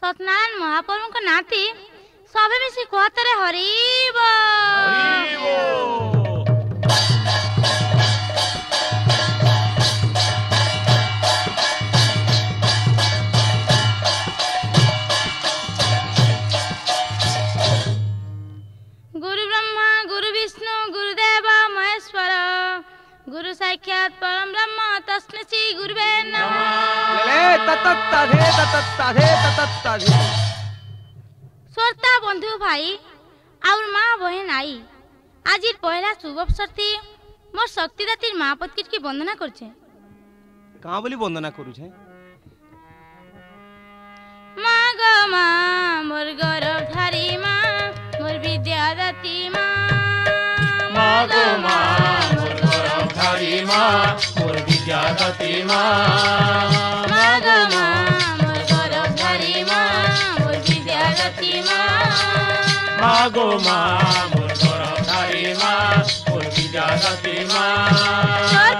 सत्यनारायण महाप्रभु को नाती सभे मिसी कहतरे हरिब गुरु ब्रह्मा गुरु विष्णु गुरुदेव महेश्वर गुरु साक्षात परम ब्रह्म तस्मै श्री गुरुवे नमः। श्रोता बंधु भाई और माँ बहन आई आज पहला शुभ अवसर थी मोर शक्तिदाती माँ पत्नी की वंदना करछे। कहाँ बोली वंदना करू छे? माँ गो माँ मोर गौरवधारी माँ मोर विद्यादाती माँ। माँ गो माँ मोर गौरवधारी माँ मोर विद्यादाती माँ। माँ गो माँ मोर गौरवधारी माँ मोर विद्यादाती माँ। माँ गो माँ मोर गौरवधारी माँ मोर विद्यादाती माँ।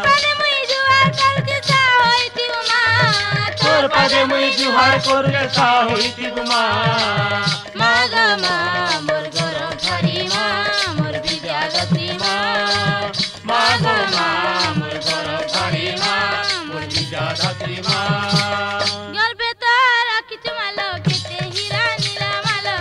तोर पदे मुई जुहार करके सा होइती माँ। माँ गो माँ मोर गौरवधारी माँ मोर विद्यादाती माँ। माँ गो माँ मोर गौरवधारी माँ मोर विद्यादाती माँ। गर्भे तोरा किछु मालो केते हीरा नीला मालो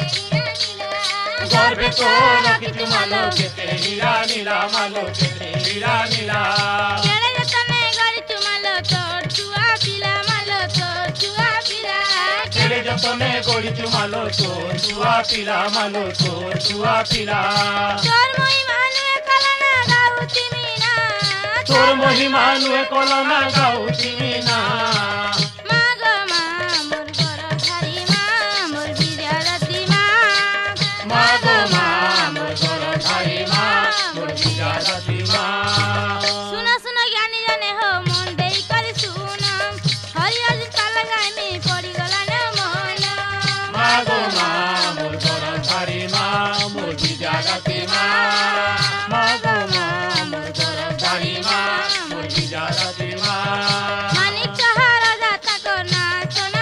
गर्भे तोरा किछु मालो केते हीरा नीला मालो केते हीरा नीला। केड़े जतने गरी चु मालो तोर छुआ पिला मालो तोर छुआ पिला। केड़े जतने गरी चु मालो तोर छुआ पिला मालो तोर छुआ पिला। तोर महिमा नुए कलना गाउती मीना तोर महिमा नुए कलना गाउती मीना। माँ गो माँ मोर गौरवधारी माँ मोर विद्यादाती माँ। माँ गो माँ मोर गौरवधारी माँ मोर विद्यादाती माँ। सुना सुना ज्ञानी जाने हो मन देई कर सुना हरि अर्जुन ताला गाय में पड़ी गला न मन। माँ गो माँ मोर गौरवधारी माँ मोर विद्यादाती माँ। माँ गो माँ मोर गौरवधारी माँ मोर विद्यादाती माँ। मानिक चहारा जाता करना सोना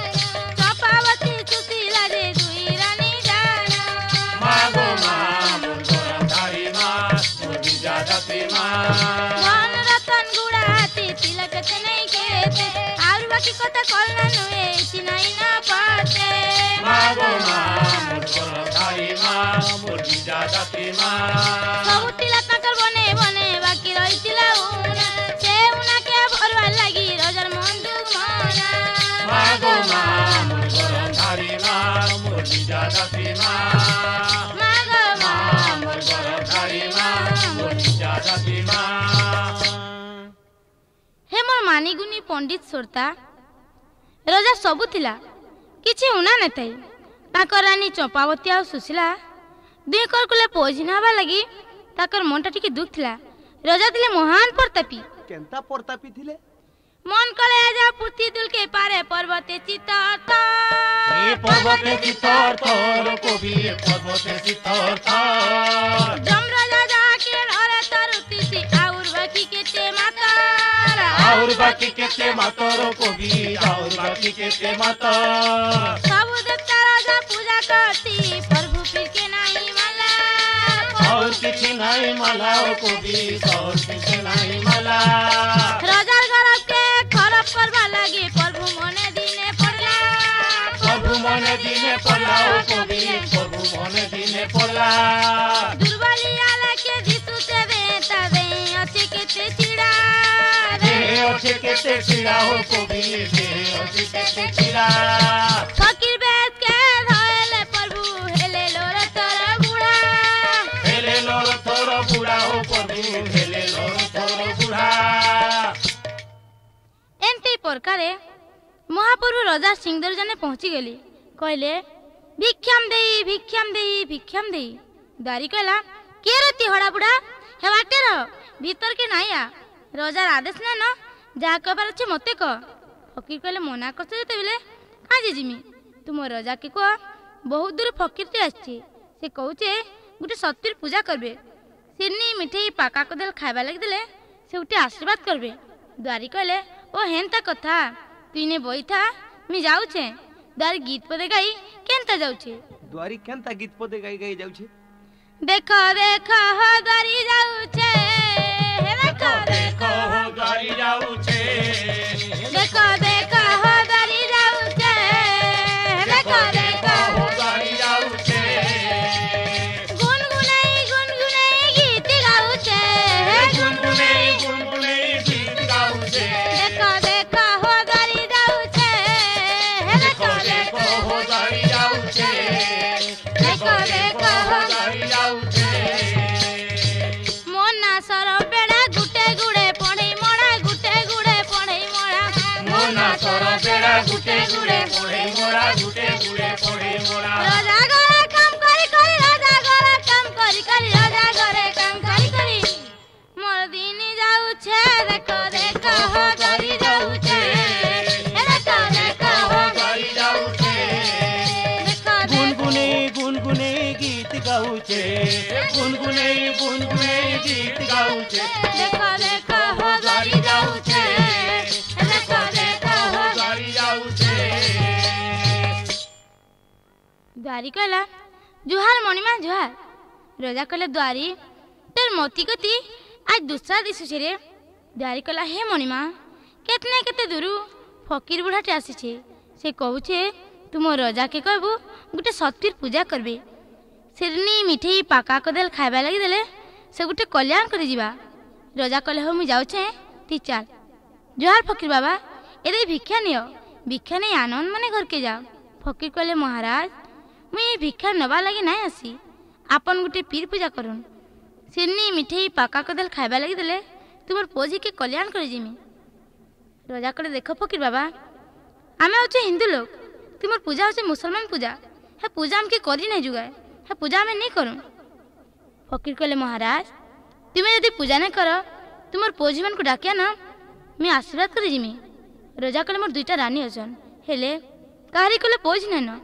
कपावती सुशीला जे दुई रानी जाना। माँ गो माँ मोर गौरवधारी माँ मोर विद्यादाती माँ। धन रतन गुड़ाती तिलक नहीं खेते और बाकी कथा करना नुए चिनाई ना पाते। माँ गो माँ मोर गौरवधारी माँ मोर विद्यादाती माँ। सब तिलक नकर बने बने बाकी रही तिला उना से उना के भरवा लगी रोजर मन दुख मना। माँ गो माँ मोर गौरवधारी माँ मोर विद्यादाती माँ। माँ गो माँ मोर गौरवधारी माँ मोर विद्यादाती माँ। हे मोर मानी गुनी पंडित सोरता रजा सबु थिला किछि उना न थाई ताकर रानी चंपावती आ सुशीला दुई कर कुले पोजिनाबा लगी ताकर मनटा टिके दुख थिला। रजा थिले महान प्रतापी केनता प्रतापी थिले? मन कले आजा पुथी दुल के पारे पर्वते चित्त ए पर्वते चित्तर तोर कवि पर्वते चित्तर तोर। जम राजा जाके रे तरुती सी आउर बाकी केते माता और बाकी केते मातर कवि और बाकी केते मातर। सब देवता राजा पूजा करती प्रभु पीर के नहीं माला। और किछि नहीं माला कवि और किछि नहीं माला। राजा गरब के खराब करवा लगे प्रभु मने दिने पड़ला। प्रभु मने दिने पड़ला कवि प्रभु मने दिने पड़ला। दुर्बलिया लगे जीतू से बेटा दे अच्छे केते चिड़ा अच्छे केते चिड़ा हो कवि अच्छे केते चिड़ा। फकीर बेच के धोले प्रभु हेले लोर तोरा बुढ़ा। हेले लोर तोरा बुढ़ा हो प्रभु हेले लोर तोरा बुढ़ा। एंती प्रकारे महाप्रभु राजा सिंहदर जने पहुंची गली कहले भिक्षाम देई भिक्षाम देई भिक्षाम देई। दारी कहला के रती हड़ा बुढ़ा हे बाटे रह भीतर के नहीं आ राजार आदेश ना न जा कहबार अच्छे मते कह। फकीर कहले मना करते जेते बेले कहाँ जे जिमी तुम राजा के कह बहुत दूर फकीर टे आछे से कहूचे गुटे सत्तिर पूजा करबे सिरनी मिठाई पाका कदल खाइबा लगी देले से उठे आशीर्वाद करबे। द्वारी कहले ओ हेनता कथा तुइने बई था मी जाऊचे द्वारी गीत पदे गाई केनता जाउछे द्वारी केनता गीत पदे गाई गाई जाउछे देखो देखो हो द्वारी जाउछे देखो देखो हो द्वारी जाउछे देखो देखो हो द्वारी जाउछे देखो देखो हो द्वारी जाउछे गुनगुनाई गीत गाउछे गुनगुनाई गीत गाउछे देखो देखो हो द्वारी जाउछे देखो देखो हो द्वारी जाउछे देखो देखो हो द्वारी जाउछे मोना सर बेड़ा गुटे गुड़े पढ़ई मोड़ा गुटे गुड़े पढ़ई मोड़ा मोना सर बेड़ा गुटे गुड़े पढ़ई मोड़ा गुटे गुड़े पढ़ई मोड़ा राजा घरे काम करी करी राजा घरे काम करी करी राजा घरे काम करी करी मोर दिन जाउछे देखो देखो हो करी जाउछे देखो देखो हो द्वारी जाउछे देखो गुनगुने गीत गाउछे गुनगुने गीत गाउछे देखो देखो हो करी जाउछे देखो देखो हो द्वारी जाउछे द्वारी कहला जुहार मणिमा जुहार राजा कहला द्वारी तेर मोती गति आज दूसरा दिशुछे रे द्वारी कहला हे मणिमा केतने केते दूरु फकीर बुढ़ाटे आसीछे से कहूछे तुम राजा के कहबू गुटे सतीर पूजा करबे सिरनी मिठेई पाका कदेल खाइबा लगी देले से गुटे कल्याण करि जिबा राजा कहले हो मु जाउछे ती चाल जुहार फकीर बाबा एदे भिक्षा नियो भिक्षा नहीं आनंद मने घर के जाओ फकीर कहले महाराज मुझे भिक्षा नवा लगी नहीं आसी आपन गुटे पीर पूजा करुन सिरनी मिठेई पाका कदेल खाइबा लगी देले तुमर पोजी के कल्याण कर जिमी राजा कहले देखो फकीर बाबा आमे होचे हिंदू लोग तुमर पूजा होचे मुसलमान पूजा है पूजा हमके करी नहीं जुगाए है पूजा हमें नहीं करूँ फकीर कहले महाराज तुम्हें यदि पूजा नहीं करो तुमर पोजी मन को डाकिया ना मैं आशीर्वाद कर जिमी राजा कहले मोर दुईटा रानी अछन हेले काहरी कहले पोज नहीं न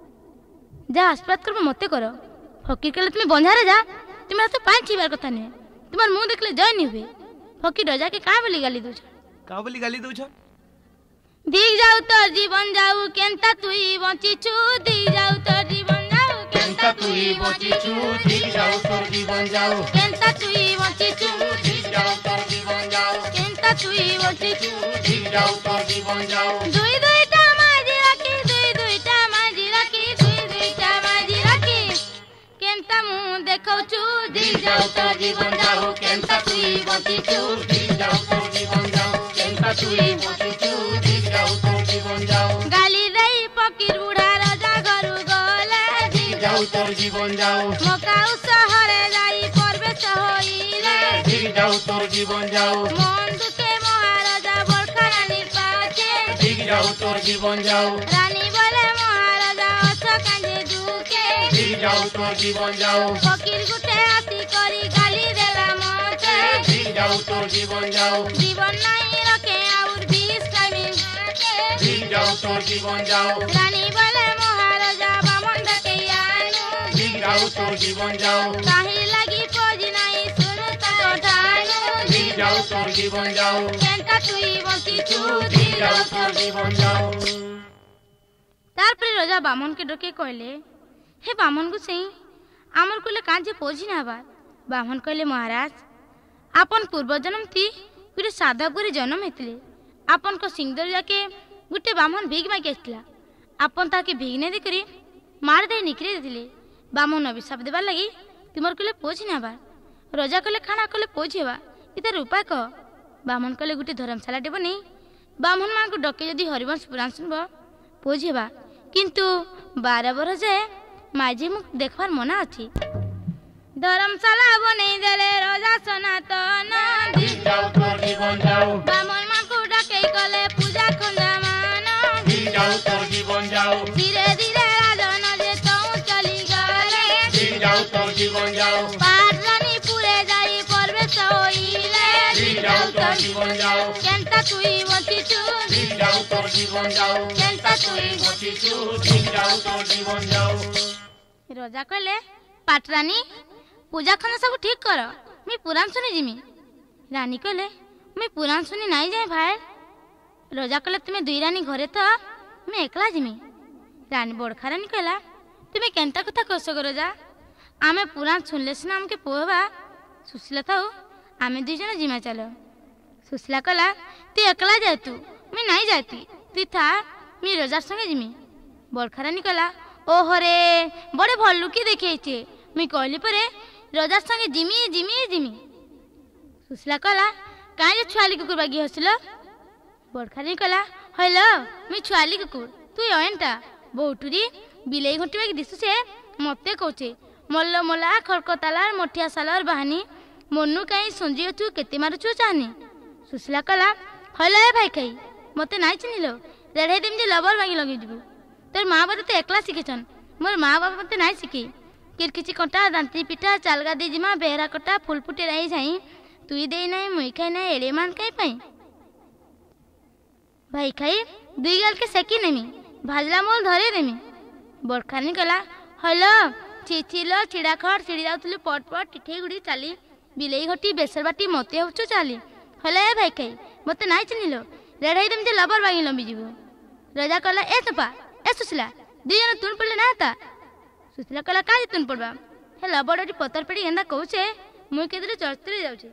जा आशीर्वाद करबो मते करो फकीर कहले तुम्हें बंधारे जा तुम्हें तो पाँच छीबार कथा नहीं तुम्हार मुंह देखले जय नहीं हुए फकीर राजा के कहाँ बोली गाली दूछ का बोली गाली दूछ दिख जाऊ तो जीवन जाऊ केनता तुई बंचिछु दिख जाऊ तो जीवन जाऊ केनता तुई बंचिछु दिख जाऊ तोर जीवन जाऊ केनता तुई बंचिछु दिख जाऊ तोर जीवन जाऊ केनता तुई बंचिछु दिख जाऊ तोर जीवन जाऊ दुई दुईटा माजी राखी दुई दुईटा माजी राखी दुई दुईटा माजी राखी केनता मुंह देखौछु दिख जाऊ तोर जीवन जाऊ केनता तुई बंचिछु दिख जाऊ तोर जीवन जाऊ केनता तुई बंचिछु दिख जाऊ तोर जीवन जाऊ गाली दई फकीर बुढ़ा राजा घरु गले दिख जाऊ तोर जीवन जाऊ मकाउ सहरे जाई परवेश होइले दिख जाऊ तोर जीवन जाऊ मन दुखे महाराजा बड़का रानी पाछे दिख जाऊ तोर जीवन जाऊ रानी बोले महाराजा अस कांजे दुखे दिख जाऊ तोर जीवन जाऊ फकीर गुटे आसी करी गाली देला मते दिख जाऊ तोर जीवन जाऊ जीवन नहीं रखे और 20 टाइम दिख जाऊ तोर जीवन जाऊ रानी बोले महाराजा बामन डके आनु दिख जाऊ तोर जीवन जाऊ काहे लगी खोज नहीं सुन तो ठानु दिख जाऊ तोर जीवन जाऊ केनता तुई बंचिछु दिख जाऊ तोर जीवन जाऊ तारपरे राजा बामन के डके कहले हे बामन गुसई आमर कोले कांजे पोजी ना बार बामन कहले महाराज आपन पूर्व जन्म थी गुटे साधवपुरी जन्म हेतले आपन को सिंगदर जाके गुटे बामन भीग मागे आसला आपन ताके भीग नहीं देखरी मार दे निकरे देले बामन अभिशाप देबार लगी तुमर कोले पोजी ना बार राजा कहले खाना कहले पोजेबा इतार उपाय कह बामन कहले गुटे धर्मशाला देबो नहीं बामन मान को डके यदि हरिवंश पुराण सुनबो पोजेबा किंतु 12 बरस जाए माझे मुख देखवार मना अच्छी धर्मशाला बने देले राजा सनातन दिख जाऊ तोर जीवन जाऊ बामन मान को डके कले पूजा खंडा मान दिख जाऊ तोर जीवन जाऊ धीरे धीरे राजन जे तो चली गले दिख जाऊ तोर जीवन जाऊ पाटरानी पूरे जाई परवेश होइले दिख जाऊ तोर जीवन जाऊ केनता तुई बंचिछु दिख जाऊ तोर जीवन जाऊ केनता तुई बंचिछु दिख जाऊ तोर जीवन जाऊ राजा कहले पाटरानी पूजा खंडा सब ठीक कर मैं पुराण सुनी जिमी रानी कहले मैं पुराण सुनी नहीं जाए भाई राजा कहले तुम्हें दुई रानी घरे तो मैं एकला जिमी रानी बड़खा रानी कहला तुम्हें केंता कथा कहस गो रजा आमे पुराण सुनले सिना हमके पोहबा सुशीला था आमे दुई जन जिमा चलो सुशीला कहला तू एकला जाए तू मैं नहीं जाती तू था मैं रजार संगे जिमी बड़खा रानी कहला ओहो रे बड़े भल लुकी देखे मुई कहली परे रजार संगे जिमी जिमी जिमी सुशीला कहला कहीं छुआली कुकुर बागी हसिल बड़खा रानी कहला हेलो मुई छुआली कुकुर तू एनटा बहुटुरी बिलई घंटी बागी दिशु से मते कौचे मल्ल मला खड़कतालार मठिया सालार बहानी मनु कहीं संजीव तू केते मारुछु चाहनी सुशीला कहला हेलो ए भाई खाई मते नाई चिन्हिलो रेढ़े देम जे लबर बागी लगे जीवु तोर माँ बाबा तो एकला शिखेछन मोर माँ बाबा मते नाई शिखे किरकिची कटा दांती पिठा चालगा दे जिमा बेहरा कटा फुल फुटे रही जाई तुई दे नहीं मुई खाई नहीं एड़े मान कहीं पाई भाई खाई दुई गाल के सेकी नेमी भाजला मोल धरे देमी बड़खानी कहला हेलो छिछिलो छिड़ा खड़ छिड़ी जाउथलु पट पट टिठे गुड़ी चाली बिलेई घटी बेसर बाटी मते होचु चाली हेलो ए भाई खाई मते नाई चिन्हिलो रेढ़ाई देम जे लबर बागी लंबी जीवु रजा कहला ए चपा ए सुशीला दुई जन तुन पड़ले ना ता सुशीला कहला का तुन पड़बा हे लबड़टी पतर पेड़ी गेंदा कहूचे मुई केदरे चर्चरे जाउचे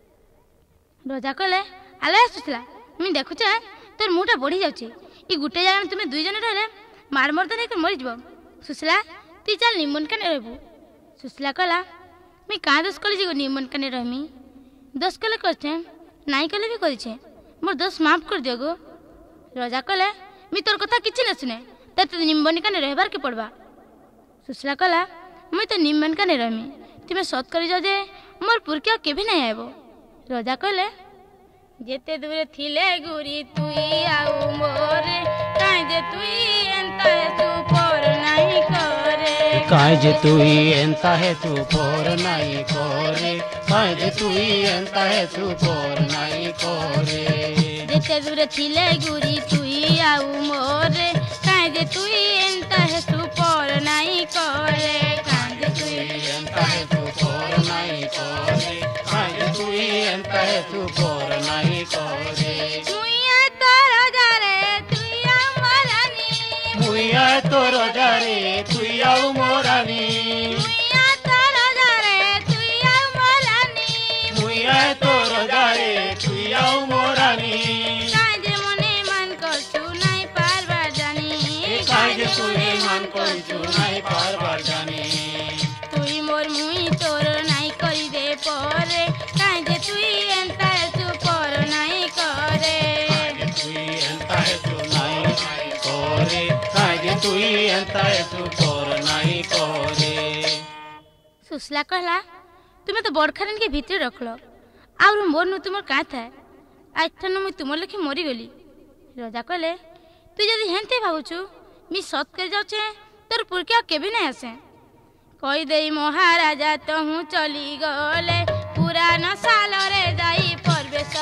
रजा कहले आले सुशीला मुई देखुचे तोर मुटा बढ़ी जाउचे ई गुटे जगह में तुम्हें दुई जन रहले मार मर्द नहीं मरी जीव सुशीला तू चल निमन काने रहबू सुशीला कहला मुई का दोष कली जी निमन काने रहमी दोष कले करछे नाई कले भी करिछे मोर दोष माफ कर दियो गो रजा कहले मी तोर कथा किछि न सुने तते निमन काने रहबार के पड़बा सुशीला कहला मुई तो निमन काने रहमी तुमे सत करी जाओ जे मोर पुरकिया केबे नहीं आइबो रजा कहले जेते दूर थिले गुरी तुई आउ मोरे काई जे तुई एंता तू पर नहीं करे काई जे तुई एंता है तू पर नहीं करे काई जे तुई एंता है तू पर नहीं करे जेते दूर थिले गुरी तुई आउ मोरे काई जे तुई एंता है तू पर नहीं करे काई जे तुई एंता है तू पर नहीं करे काई जे तुई एंता है तू पर नहीं करे मुइया तोर जारे तुई आउ मोरानी मुइया तोर जारे तुई आउ मोरानी मुइया तोर जारे तुई आउ मोरानी मुइया तोर जारे तुई आउ मोरानी काई जे मने मन करछु नहीं पारबार जानी काई जे तुई मन करछु नहीं पारबार जानी तुई मोर मुई तोर नहीं करी दे परे काई जे तुई एंता तू पर नहीं करे तुई एंता है तू नहीं करे काई जे तुई एंता है तू पर नहीं करे सुशीला कहला तुमे तो बड़खारन के भीतर रखलो आउर मोर नु तुमर का था आज थन मुई तुमर लेखे मरी गली रजा कहले तू जदी हेंते भाबुछु मी सत कर जाउछे तोर पुरकिया केबे नहीं आसे कई देई महाराजा तहु चली गले पुराना साल रे जाई परवेश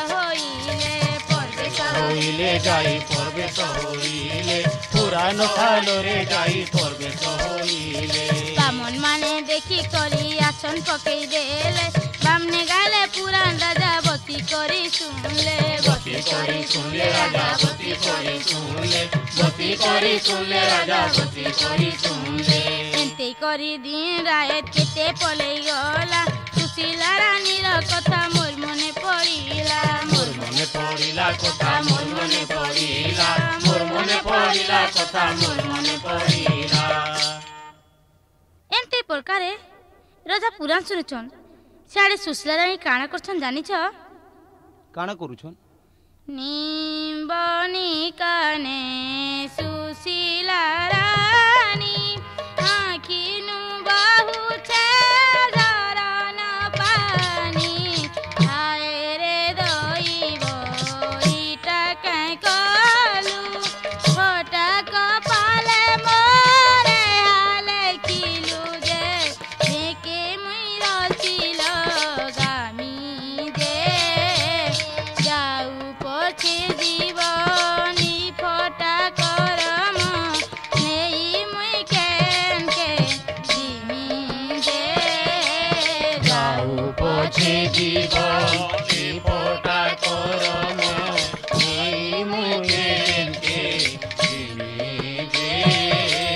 होइले जाई परवेश होइले पुराना साल रे जाई परवेश होइले बामन माने देखी करी आसन पकई देले बामने गाले पुरान राजा बती करी सुनले राजा बती करी सुनले बती करी सुनले राजा बती करी सुनले एंते करी दिन रात केते पलई गला सुशीला रानी रो कथा मोर मने पड़िला कथा मोर मने पड़िला मोर मने पड़िला कथा मोर मने पड़िला एंते प्रकारे राजा पुराण सुनुछन साडे सुशीला रानी काना करछन जानिछ काना करूछन निम्बनी काने सुशीला रानी आखिनु बहु छे जरना पानी हाय रे दइब इटा काई कलु छोटा कपाले मोरे हाले किलु जे एके मुई रचिल गामी जे जाऊ पछे जीवनी फटा करम नेई मुई केन के जिमी जे जाऊ पछे जीवन फोटा करम नहीं मुझे के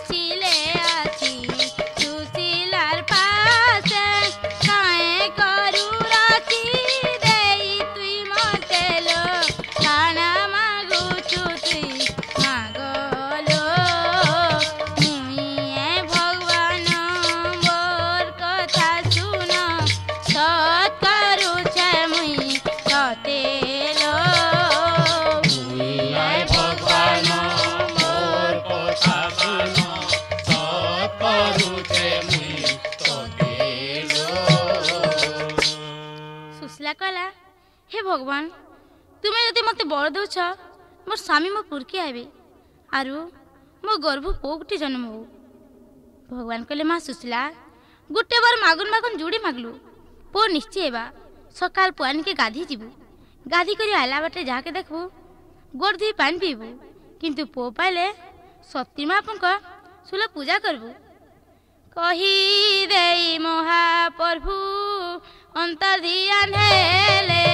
আসিলে আছি সুশীলার পাশে কায়ে করু রাখি দেই তুই মতে লো খানা মাগুছু তুই মাগলো মুই ভগবান মোর কথা শুন সৎ করুছে মুই সতে লো ভগবান মোর কথা শুন সৎ করুছে মুই তোতে লো। সুশীলা কলা হে ভগবান তুমি যদি মতে বড় দৌছ মোর স্বামী মো পুরকি আইবে আরু মো গর্ভ পুଅ গোटे জন্ম হো। ভগবান কলে মা সুশীলা গোटे বার মাগুন মাগুন জুড়ি মাগলু পুଅ নিশ্চয় ହେବା সকাল পুয়ানিকে গাধি ଯିବୁ গাধি କରି আইলা বাটে যাহাকে দেখবু গোড় ধুই পানি পিইবু কিন্তু পুଅ পাইলে সতী মাপଙ୍କ ସୁଲ ପୂଜା করবু। কহি দেই মহাপ্রভু অন্তর্ধিয়ান হেলে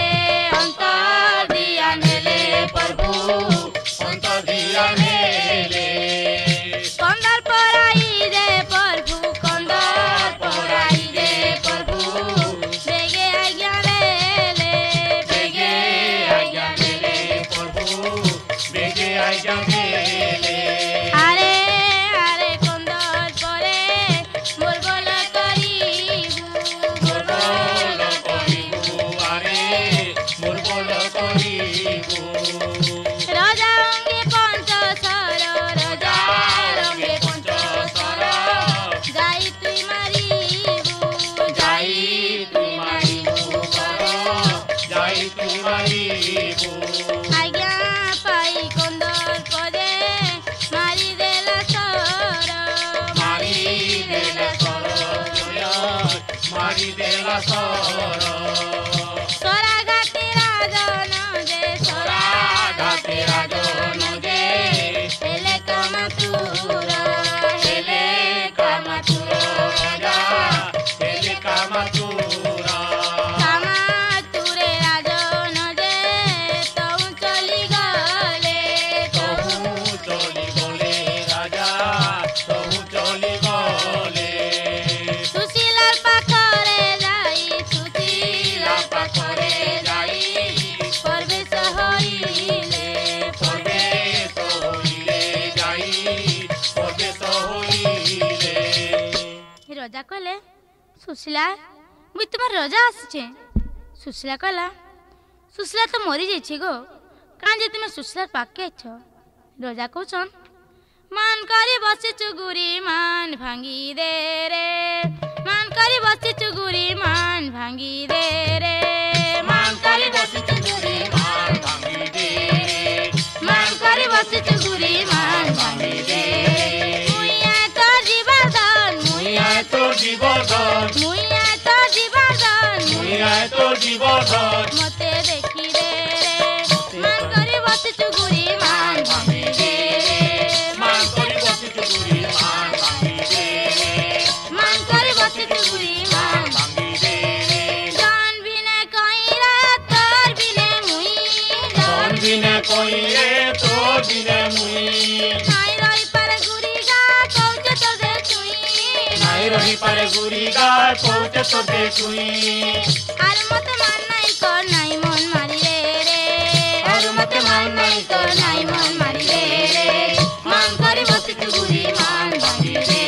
প্রভু অন্তর্ধিয়ান হেলে কন্দর পরাই রে প্রভু কন্দর পরাই রে প্রভু বেগে আজ্ঞা লেলে বেগে আজ্ঞা দেলে প্রভু বেগে আজ্ঞা দেলে আরে আরে কন্দর পরে মোর বল করিবু মোর বল করিবু আরে মোর বল করিবু রাজা রঙ্গে পঞ্চশর রাজা রঙ্গে পঞ্চশর যাই তুই মারিবু যাই তুই মারিবু কর যাই তুই মারিবু আজ্ঞা পাই কন্দর পরে মারি দেলা সর মারি দেলা সর মারি দেলা সর সরাঘাটি রাজন যে ঘাটে রাজন যে হেলে কামাতুর হেলে কামাতুর রাজা হেলে কামাতুরা কামাতুরে রাজন যে তউ চলি গলে তহু চলি গলে রাজা তহু চলি গলে সুশীলার পাখরে যাই সুশীলার পাখরে যাই প্রবেশ হইলে প্রবেশ হইলে যাই প্রবেশ হইলে রাজা কলে সুশীলা মুই তোমার রাজা আসছে। সুশীলা কলা সুশীলা তো মরি যাইছি গো কাঁ যে তুমি সুশীলার পাকে আছ। রাজা কৌছন মান করি বসিছু গুরি মান ভাঙ্গি দে রে মান করি বসিছু গুরি মান ভাঙ্গি দে রে মান করি বসিছু গুরি মান ভাঙি দে মান করি বসিছু গুরি মান ভাঙ্গি দে মুই এত জীবন মুই আয় তোর জীবন মুই এত জীবন মুই আয় তোর জীবন মতে দেখি দে রে মান করি বসিছু গুরি মান ভাঙ্গি দে মান করি বসিছু গুরি মান ভাঙি দে মান করি বসিছু গুরি মান ভাঙি দে জন বিনে কইরা তোর বিনে মুই তোর বিনে কইরে তোর বিনে মুই নাই রই পারে গুরি গা কৌছে তো দে তুই নাই রহি পারে গুরি গা কৌতে তোর দে তুই আর মতে মান নাই কর নাই মন মারি রে আর মতে মান নাই কর নাই মন মারি রে মান করি বসিছু গুরি মান ভাঙ্গি দে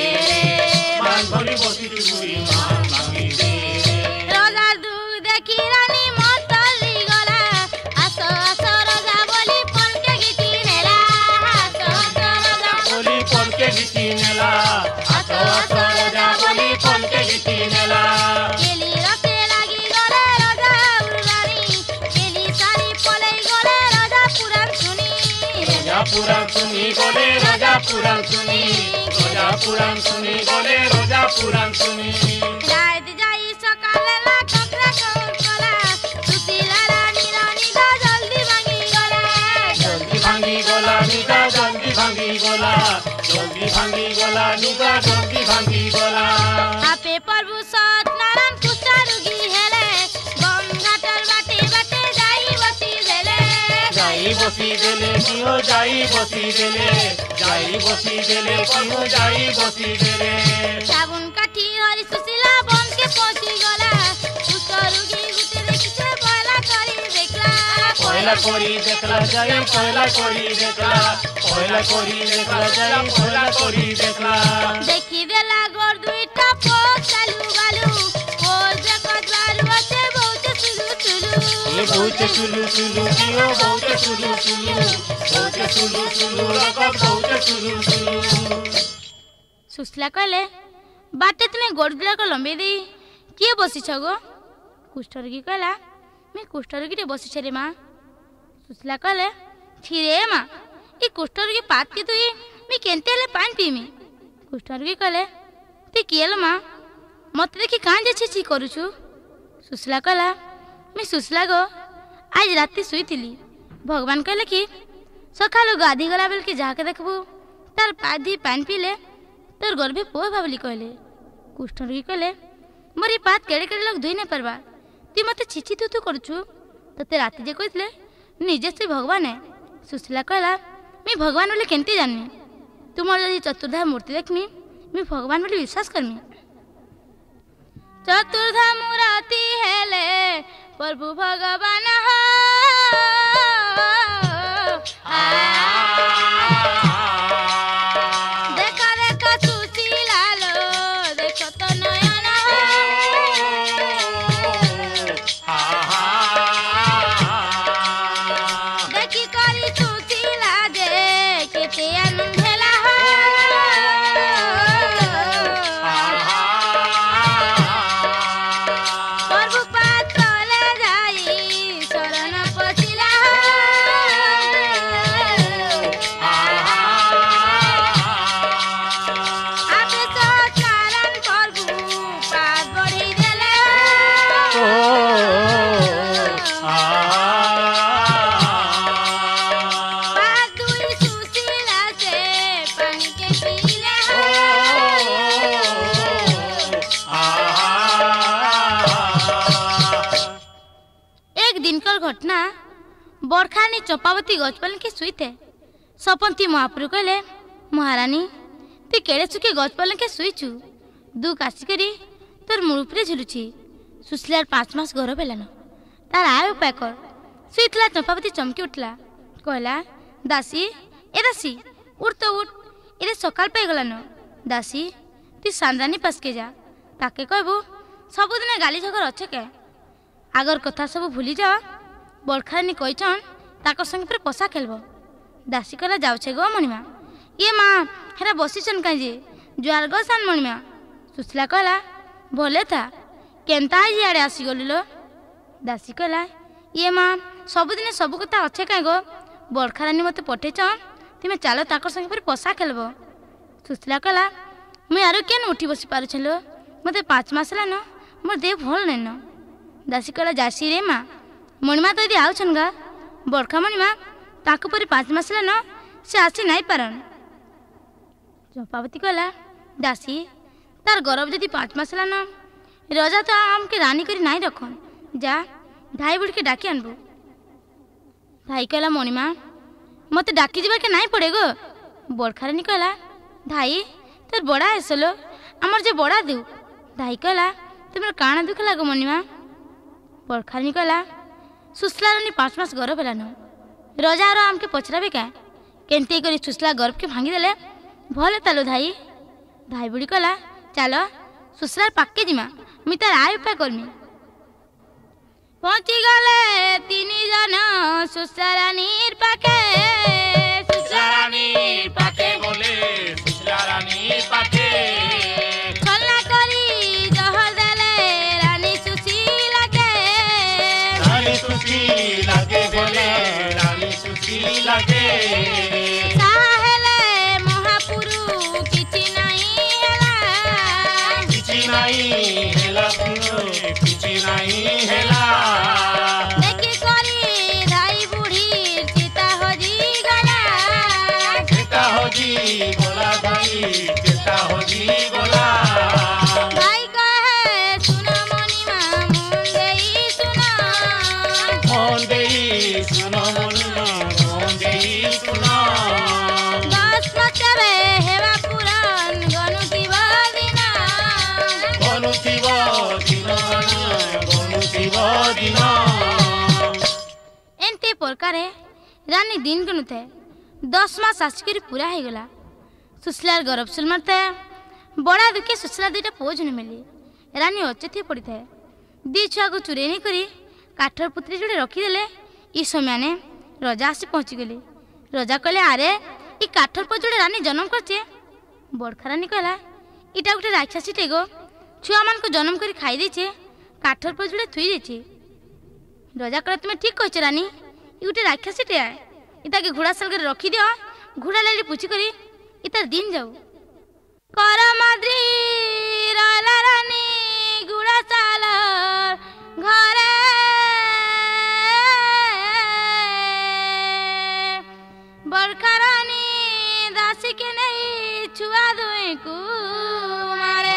মান করি বসিছু গুরি মান ভাঙি দে রাজার দুঃখ দেখি রানী মতলি গলা আসো আসো রাজা বলি পলকে গীতি নেলা আসো আসো রাজা বলি পলকে গীতি নেলা আতো আতো রাজা বলি পলকে গীতি নেলা কেলি রসে লাগি গলে রাজা উড়ানি কেলি সারি পলাই গলে রাজা পুরাণ শুনি রাজা পুরাণ শুনি গলে রাজা পুরাণ শুনি রাজা পুরাণ শুনি গলে রাজা পুরাণ শুনি রাত যাই সকালে লা ককরা কলা সুশীলা রানী রানী দা জলদি ভাঙি গলা জলদি ভাঙি গলা নিদা জলদি ভাঙি গলা জলদি ভাঙি গলা নিদা জলদি ভাঙি গলা আপে প্রভু সৎ নারায়ণ কুষ্টা রুগী হেলে গঙ্গাটার বাটে বাটে যাই বসি দেলে যাই বসি बसी देले कियो जाई बसी देले कियो जाई बसी देले साबुन काठी हरी सुशीला बम के पहुंची गला कुष्ठ रोगी गुटे देखिसे पहला करी देखला पहला करी देखला जाई पहला करी देखला देखी देला गोर दुईटा पोक चालू बालू और जगत बालू আছে बहुत सुलू ये बहुत सुलू कियो बहुत सुलू रकम बहुत सुलू सुशीला कहले बाटे तुम्हें गोड़ गुलाक लंबे दी किए बसी गो कुष्ठरोगी कहला मैं कुष्ठरोगी बसी रे माँ सुशीला कहले छिरे माँ ये कुष्ठरोगी पात के तुई मैं केनते हेले पानी पीमी कुष्ठरोगी कहले तु किए लो माँ मत देखी कहाँ जे छी करूछु सुशीला कहला मैं सुशीला गो आज राति शुई भगवान कहले कि सकालू गाधी गला बेल के जाके देखबू तार पादी पानी पीले तोर गर्भे पुआ भावली कहले कुष्ठरोगी कहले मोर पात केड़े केड़े लोग धोई नहीं पारबा तु मत छिछि तू करछु तते राति जे कहले निजे से भगवान है सुशीला कहला मैं भगवान बोले केनती जाननी तुम जदि चतुर्धा मूर्ति देखमी मैं भगवान बोले विश्वास करमी चतुर्धा मूर्ति हेले प्रभु भगवान हो घटना बरखानी चंपावती गछपाल के सुईते सपंती महाप्रभु कहले महारानी तु केड़े सुखे गछपाल के सुईचु दुख आसिकरी तोर मुड़ उपरे झुलुची सुशीलार 5 मास घर पेलान तार आय उपाय कर सुईतला चंपावती चमकी उठला कहला दासी ए दासी उठ तो उठ एरे सकाल पे गलान दासी तु सांद्रानी पास के जा ताके कहबू सबुदिन गाली झगड़ अच्छे के आगर कथा सब भूली जा बड़खानी कहीचन ताक संगे पर पशा खेलब दासी कहला जाऊे गो मणिमा ये माँ हेरा बसीचन कहीं जुआर गो सान मणिमा सुशीला कहला भले था केन्ता आज इे आसीगलु लो दासी कहला ये माँ सबुदिन सब कथा अच्छे कहीं गो बड़खारानी मत पठेचन तुम्हें चल ताक संगे पर पशा खेलब सुशीला कहला मुझे आरो केन उठी बसी पारुछ लो मत 5 मास लान मोर देह भल नहीं न दासी कहला जासी रे माँ मणिमा तो यदि आउछन गा बड़खा मणिमा ताक पर 5 मास लान से आसी नहीं पारन चंपावती कहला दासी तार गौरव यदि 5 मास लान रजा तो आमके रानी करी नहीं रखन जा धाई बुढ़ के डाकी आनबू धाई कहला मणिमा मत डाकी जावा के नहीं पड़े गो बड़खारानी कहला धाई तोर बड़ा हेसलो आमर जे बड़ा दू धाई कहला तुम काण दुख लागो मणिमा बड़खारानी कहला सुशीला रानी 5 मास गर्भ पेलान रजा आमके पचराबे क्या केनते करी सुशीला गर्भ के भांगी देले भले तालो धाई धाई बुढ़ी कहला चल सुशीलार पाके जिमा मुई तार आय उपाय करमी पहुँची गले 3 जन सुशीला रानीर पाके बोले सुशीला रानीर पाके छलना करी जहर देले रानी सुशीला के बोले रानी सुशीला के साहेले महापुरु किछि नहीं हेला देखी करी धाई बुढ़ी चिता हो जी गला बड़कारे रानी दिन गणुते 10 मास आसिक पूरा हो गला। सुशलार गरब सुलमरते बड़ा दुखे सुशला दुईटा पुओ जन मिले। रानी अचेत हो पड़ी थाए। दी छुआ को चुरे नहीं करी काठर पुतरी जोड़े रखीदे। ई समय रजा आसी पहुँची गले। रजा कहले आरे ई काठर पुओ जोड़े रानी जन्म करचे। बड़खा रानी कहला इटा गोटे राक्षसीटे गो छुआ मान को जन्म कर खाई देचे काठर पुओ जोड़े थुई देचे। रजा कहला तुम ठीक कहछ रानी ई गोटे राक्षसीटे आए इता के घोड़ा साल कर रखी दियो। घोड़ा लाली पूछी करी इतार दिन जाऊ कर माद्री राला रानी घोड़ा साल घरे बड़खा रानी दासी के नहीं छुआ दुई को मारे।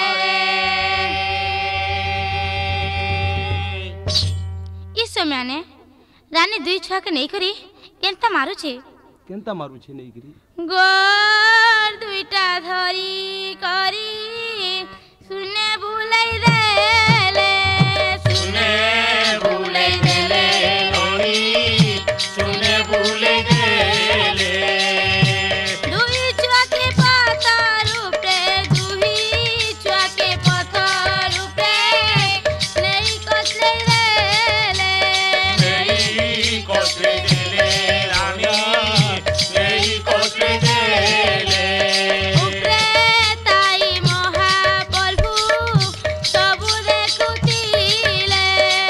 इस समय ने रानी दुई छुआ के नहीं करी केनता मारू छे नहीं करी गोर दुईटा धरी करी सुने भूलाई देले लोरी सुने भूले देले दुई छुआ के पत्थर उपरे दुई छुआ के पत्थर उपरे नहीं कसले देले रानी नहीं कसले देले उपरे ताई महाप्रभु सबु देखुतिले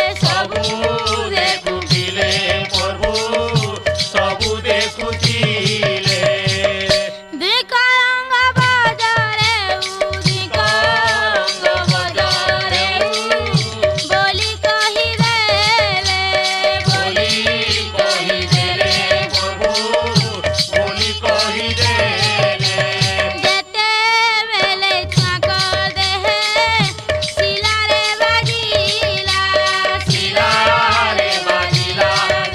प्रभु सबु देखुतिले दुई करंग बजारे दुई करंग बजारे बोली कही देले प्रभु बोली कही देले जेते बेले छाक देहे सिलारे बाजिला सिलारे बाजिला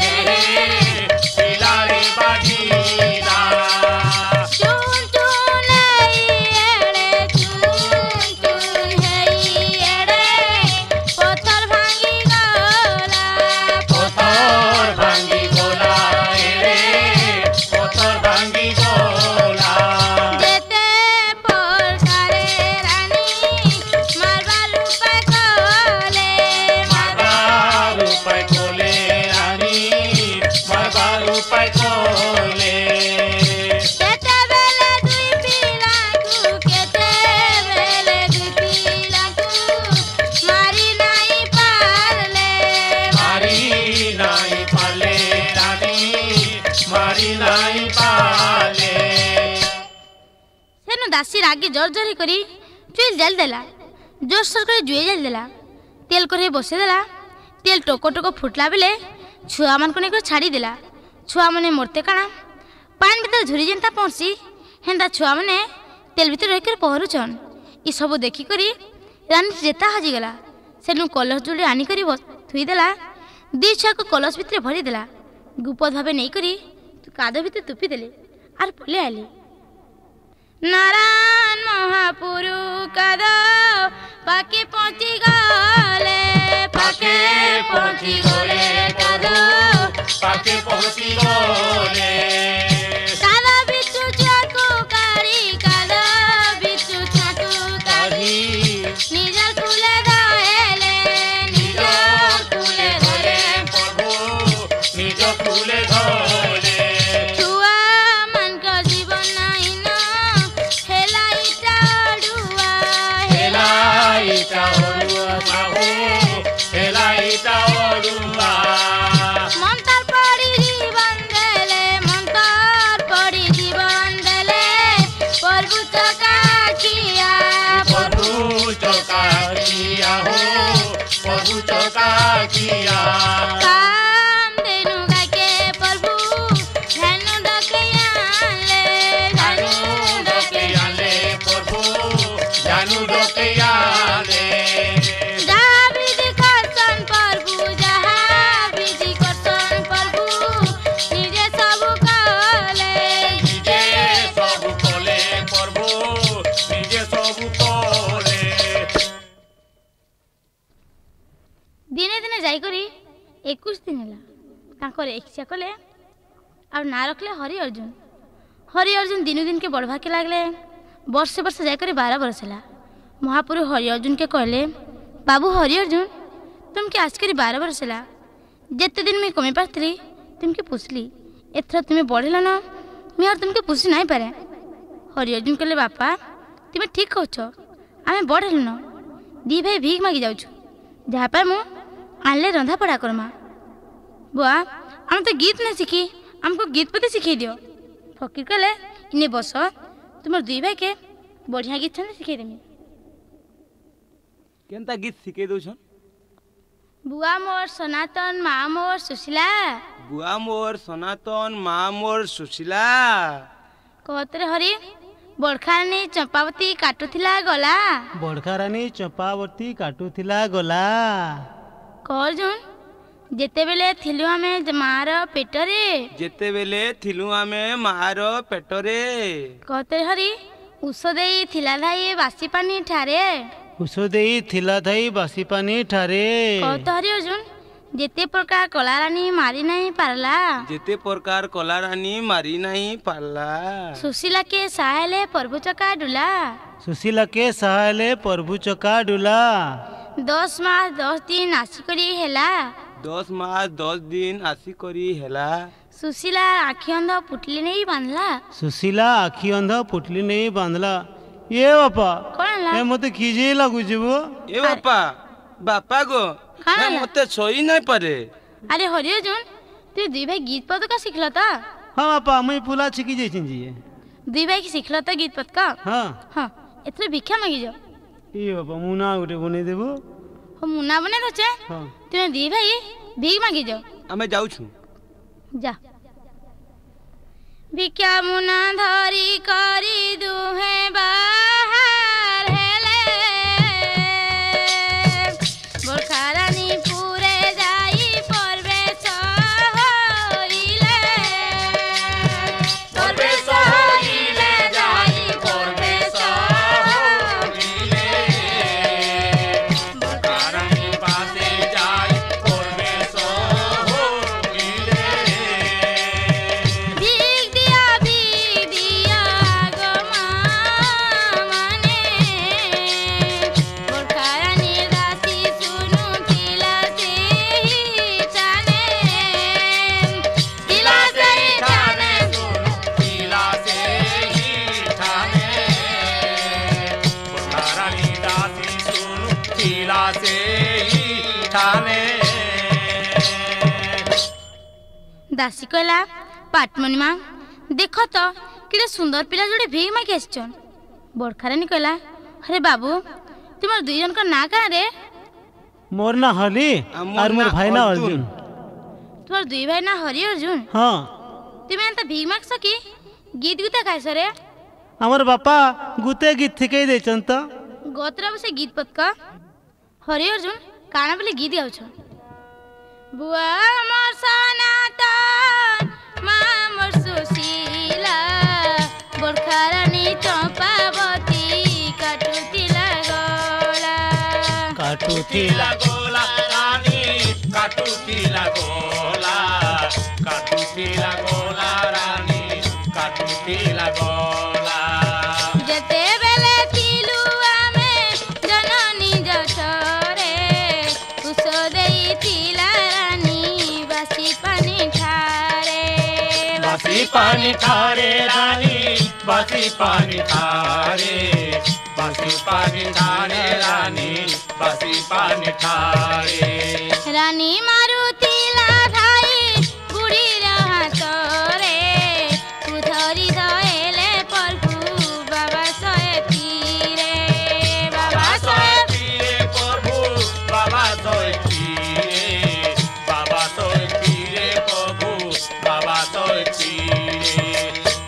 चुन चुन एड़े चुन चुन एड़े पत्थर भांगी गला पत्थर भांगी गोला पत्थर भांगी गोला जेते परकारे रानी मारबार उपाय कले मारबार उपाय कोले रानी मारबार उपाय कोले केते बेले दुई पिलाकू केते बेले दुई पिलाकू मारी नहीं पारले मारी नाई पाले रानी मारी नाई पाले सेनु दासी रागे जोर जोर करी चुइल जल देला। जोर सोर कर जुए जल देला। तेल करे बसे देला। तेल टोको टोको फुटला बेले छुआ मान को नेको छाड़ी देला। छुआ माने मरते काना पान भीतर झुरी जेंता पहुंची हेंदा छुआ माने तेल भीतर रह कर पहरुछन। ई सब देखी करी रानी जेता हाजी गला। सेनु कलश जोड़े आनी करी थुई देला। दी छुआ को कलश भीतर भरी देला। गुपद भावे नहीं करी कादो भीतर तुपी देले आर पले आली। नारायण महापुरु कादो पाके पहुंची गले पाके पहुंची गले कादो पाके पहुंची गले कादो बिचु चाकू कारी कादो बिचु चाकू कारी निजर कुले धोले प्रभु निज कुले धोले छुआ मन का जीवन नहीं ना हेलाइटा डुआ हेलाइटा ओडुआ प्रभु हेलाइटा ओडुआ मंतर पड़ी जीवन देले मंतर पड़ी जीवन देले प्रभु चकाकिया प्रभु चौकाकिया हो प्रभु चौकाकिया काम देनु गाके प्रभु धनु दकियाले जानू डोकियाले प्रभु जानू डोकियाले दाविद करसन प्रभु दाविद करसन प्रभु निजे सब कले निजे सब कोले प्रभु निजे सब कोले दिने दिने जाई करी 21 दिन होला तांकर इच्छा कले और ना रखले हरि अर्जुन। हरि अर्जुन दिनु दिन के बढ़वा के लागले। वर्षे वर्ष जाकर 12 बरस है। महाप्रभु हरि अर्जुन के कहले, बाबू हरि अर्जुन तुमके आज कर 12 बरस है। जिते दिन मैं कमी पार्थिली तुमके पुछली, एथर तुम्हें बढ़ेल न मैं और तुमके पुषी नहीं पारे। हरि अर्जुन कहले, बापा तुम्हें ठीक कह, आम बढ़ेल न दी भाई भीख मागी जाऊँ जहाँपाई मु आनले रंधा पड़ा करमा। बुआ आम तो गीत नहीं शिखी, आमको गीत पति शिखे दियो। फकीर कहले, इने बस तुम दुई भाई के बढ़िया गीत छंद शिखे देमी। केनता गीत शिखे दउछन? बुआ मोर सनातन माँ मोर सुशीला। बुआ मोर सनातन माँ मोर सुशीला। कहतरे हरि बड़खारानी चंपावती काटुथिला गला। बड़खारानी चंपावती काटुथिला गला। कह अर्जुन जेतेबेले थिलु आमे मार पेटरे। जेतेबेले थिलु आमे मार पेटरे। कहतरे हरि उस देई थिला धाई बासी पानी ठारे। उस देई थिला धाई बासी पानी ठारे। कहत हरि अर्जुन जेते प्रकार कलारानी मारी नहीं पारला। जेते प्रकार कलारानी मारी नहीं पारला। सुशीला के सहायले प्रभु चका डुला। सुशीला के सहायले प्रभु चका डुला। 10 मास 10 दिन आसी करी हेला। 10 मास 10 दिन आसी करी हेला। सुशीला आखि अंध पुटली नहीं बांधला। सुशीला आखि अंध पुटली नहीं बांधला। ये बापा कौन ए मते खिजे लागु जेबो। ए बापा बापा गो कौन मते सोई नहीं पारे। अरे हरि अर्जुन तू दुई भाई गीत पद का सिखल त? हां बापा मैं पुला छिकी जैछिन जी। दुई भाई की सिखल त गीत पद का? हां हां एथरे भिक्षा मांगी जाओ। ए बापा मुना उठे बने देबो। हो मुना बने दचे। हां तू दुई भाई भीख मांगी जाओ। आमे जाऊ छु। जा भिक्षा मुना धरी करी दुहे बाहर हेले। बड़खारानी पूरे जाई परवेश होइले। परवेश होइले जाई परवेश होइले। बड़खारानी पासे जाई परवेश होइले। भीख दिया गो माने। बड़खारानी दासी सुनु थिला से ही जाने। थिला से ही जाने। तिला से ही ठाने। बड़खारानी दासी सुनु तिला से ही ठाने। दासी कहला, पाटमणि माँ देख तो कि सुंदर पिला जोड़े भीख मांगी आसचन। बड़खारानी कहला, अरे बाबू तुम दुई जन का ना क्या रे? मोर ना हली और मोर भाई ना अर्जुन। तुम्हार दुई भाई ना हरि अर्जुन। हाँ तुम्हें एंता भीख मांग सकी गीत गुता खाए सरे? हमार बापा गुते गीत थिकई देचन त। गोत्रा बसे गीत पत का हरि अर्जुन काना बोले गीत गाउछ। बुआ मोर सनातन माँ मोर सुशीला। बड़खारानी चंपावती काटुथिला गला। काटुथिला गोला रानी काटुथिला गोला। काटुथिला गोला रानी काटुथिला गोला। जेते बेले थिलु आमे जननी जठरे। उस देई थिला रानी बासी पानी ठारे। बासी पानी ठारे रानी बासी पानी ठारे। बासी पानी ठारे रानी बासी पानी ठारे। रानी मारुतिला धाई बुढ़ी हाथ रे। उधरी धएले प्रभु बाबा सोए तीरे। बाबा सोए तीरे प्रभु बाबा सोए तीरे। बाबा सोए तीरे प्रभु बाबा सोए तीरे।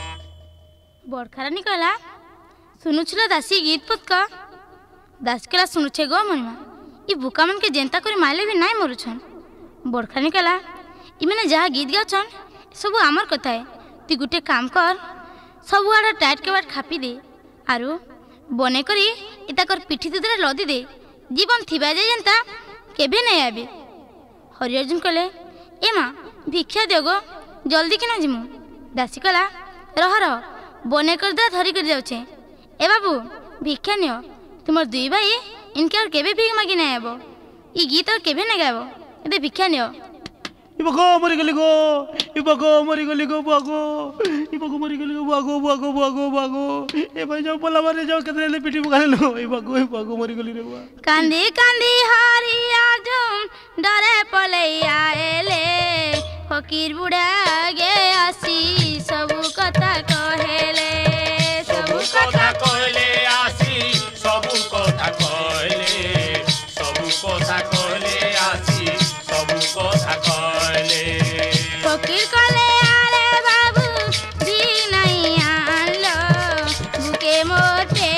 बड़खारानी कहला, सुनुछलो दासी गीत पुत का? दास कहला, सुनुछे गो मनिमा ई भूका मन के जेंता करी मारले भी नाई मरुछन। बड़खारानी कहला, ई मैंने जहाँ गीत गाउछन सब आमर कथा है। तू गुटे काम कर, सब आड़ टाइट के बाट खापी दे आरु बने करी इता कर पिठी दुदरे लदी दे। जीवन थिबा जे जेंता केबे नहीं आबे। हरि अर्जुन कहले, ए माँ भिक्षा दियो गो जल्दी कि ना जिमु। दासी कहला रह रह बने कर दे धरी कर जाउछे। ए बाबू भिक्षा नियो तुमर दुई भाई इनके और केबे भीख मागी ना आबो ई गीत और केबे ना गाबो एते भिक्षा नियो। इबको मरी गली गो इबको मरी गली गो बागो इबको मरी गली गो बागो बागो बागो बागो ए भाई जाओ बोला मारे जाओ कतरे ले पिटी बुखाने लो इबको मरी गली रे बा कांदी कांदी हरिया झुम डरे पलैया एले फकीर बुढ़ा गे आसी सब कथा कहेले सब कथा कहले आसी सब कथा कहले सब कथा कहले आसी सब कथा कहले फकीर कहले अरे बाबू जी नहीं आनलो बुके मोटे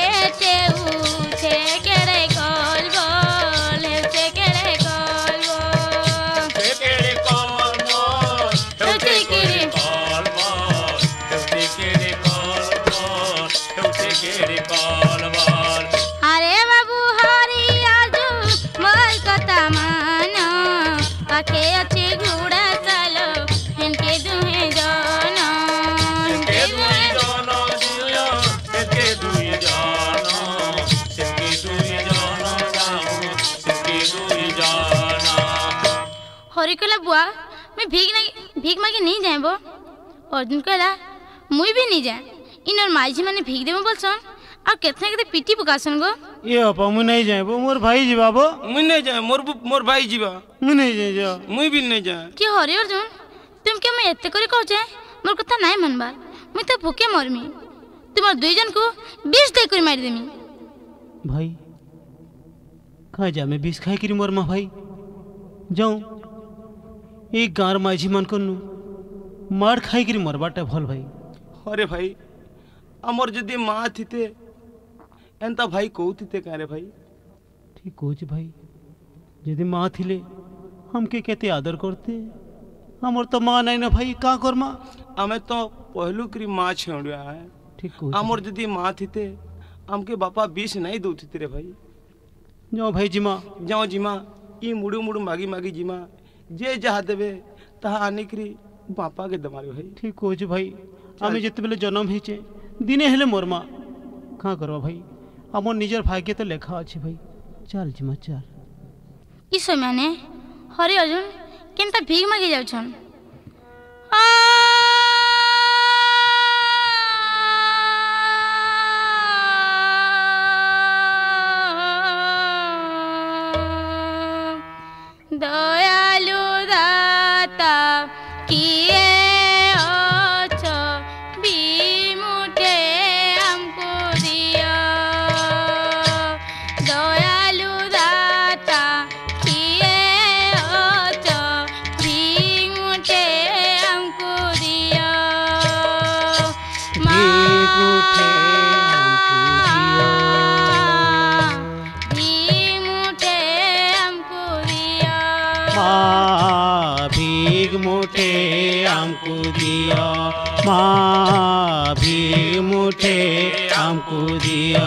उठे केड़े कल बोल हेते केड़े कल बोल केड़े कल बोल हेते केड़े कल बोल हेते केड़े कल बोल हेते केड़े कल बोल अरे बाबू हरिया झुम मोर कथा मानो आखे अच्छे घोड़ा चलो इनके दुहे जानो इनके दुई जानो दियो इनके दुई जानो इनके दुई जानो जाओ इनके दुई जानो हरि कहला बुआ मैं भीख मांगे नहीं जाए वो। अर्जुन कहला मुई भी नहीं जाए इन और माझी माने भीख देबो बोलसन और केतना केते पीटी पकासन गो। ये अपा मु नहीं जाए वो मोर भाई जी बाबो मुई नहीं जाए मोर भाई जीवा मु नहीं जाए जा मुई भी नहीं जाए। कि हरि अर्जुन तुम के मैं एते करे कहछे मोर कथा नहीं मानबार मैं तो भूखे मरमी तुम दुई जन को 20 दे कर मार देमी। भाई खा जा मैं 20 खाई करी मोर मा भाई जाऊं एक गार माझी मन कनु मार खाई करी मोर बाटा भल भाई। अरे भाई आमर जदि माँ थिते एंता भाई कहते कारे भाई ठीक कौच भाई यदि माँ थिले हमके केते आदर करते हमर तो माँ नहीं ना भाई का कर माँ आमे तो पहलू करी माँ छेड़िया है ठीक कौच आमर जदि माँ थिते हमके बापा 20 नहीं दौते रे भाई। जाओ भाई जिमा जाओ जिमा ई मुड़ू मुड़ू मागी मागी जिमा जे जहा देवे ताहा आने करी बापा के दमारे भाई। ठीक कौच भाई आमे जिते बेले जन्म हेचे दिने हेले मोर माँ का करवा भाई आमर निजर भाग्य तो लेखा अच्छे भाई चल जिमा चल। इस समय ने हरि अर्जुन केनता भीख मागे जाउछन। दयालु दाता किए अछो बीमुटे हमको दिया दयालु दाता किए अछो बीमुटे हमको दिया भीख मुठे हमको दिया माँ भीख मुठे हमको दिया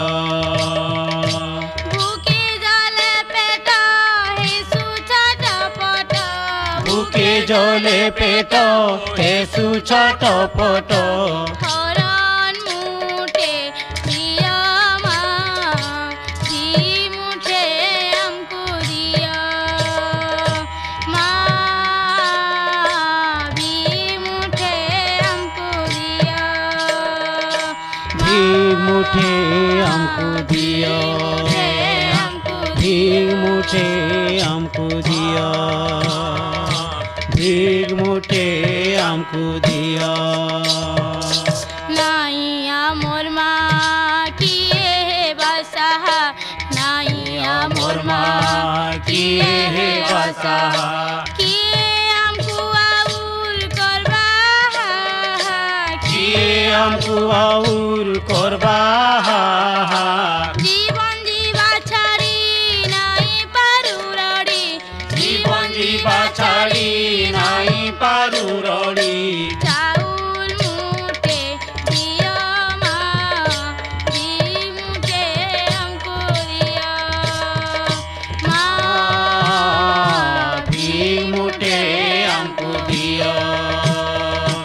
भूखे जले पेटा हेसु छटपट भूखे जले पेट हेसु छटपट हरण मुठे दिया माँ जी मुठे हमको दिया माँ भी मुठे हमको दिया भीख मुठे हमको दिया भीख मुठे हमको दिया भीख मुठे हमको दिया नाइया मोर माँ किए बसा नाइया मोर माँ किए हे बसा किए हमको आउर करबा किए हमको और करबा जीवन जीवा छाड़ी नहीं पारू रड़ी जीवन जीवा छाड़ी नहीं पारू रड़ी चाउर मुठे दिया माँ जी मुठे हमको दिया माँ भीख मुठे हमको दिया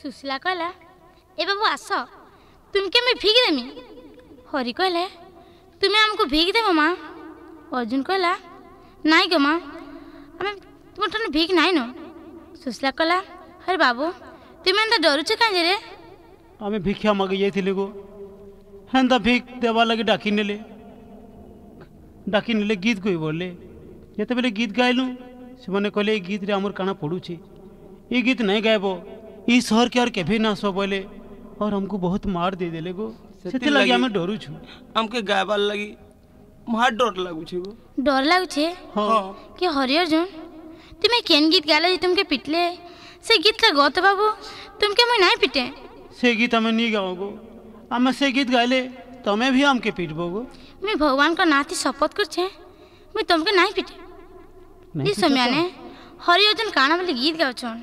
सुशीला कहला ए बाबू आस तुमके मैं भीग देमी। हरि कहले तुम्हें हमको भीग देव माँ। अर्जुन कहला नाई गो माँ आम तुम ठन भीग नाई न। सुशीला कहला अरे बाबू तुम्हें एंता डरुच कहीं रे। आमे भिक्षा मागे जाइथिले गो हेन्ता भिक देवा लगे डाकी नेले गीत कोई बोले जिते बेले गीत गाइलु से माने कहले ए गीत रे हमर काना पड़ुछे ये गीत नहीं गायब ई शहर के और केभे ना आसो बोले और हमको बहुत मार दे देले गो सेते लगे हमें डरू छु हमके गायबार लगी मार डर लागू छे गो। डर लागू छे हां कि हरि अर्जुन तुम्हें केन गीत गाला जे तुमके पिटले से गीत का गत बाबू तुमके मैं नहीं पिटे। से गीत हमें नहीं गाओ गो हमें से गीत गाइले तमें भी हमके पिटबो गो। मैं भगवान का नाती शपथ कर छे मैं तुमके नहीं पिटे। इस समय ने हरि अर्जुन काना वाले गीत गाओ छन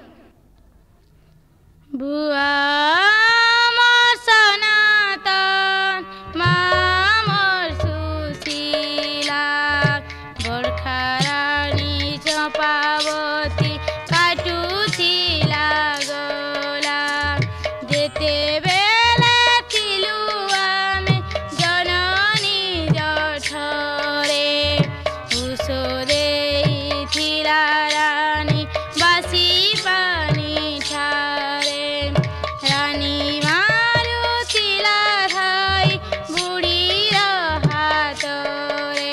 बुआ मोर सनातन माँ मोर सुशीला बरखा रानी चंपावती काटुथिला गला जेते बेले तिलुआ में जननी जठरे उषो देइथिला रानी बासी पानी ठारे रानी मारुथिला धाई बुढ़ीर हातरे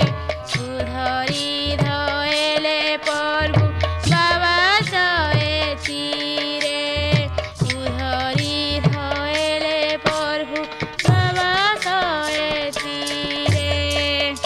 उधरी धएले प्रभु बाबा सए चिरे उधरी धएले प्रभु बाबा सए चिरे।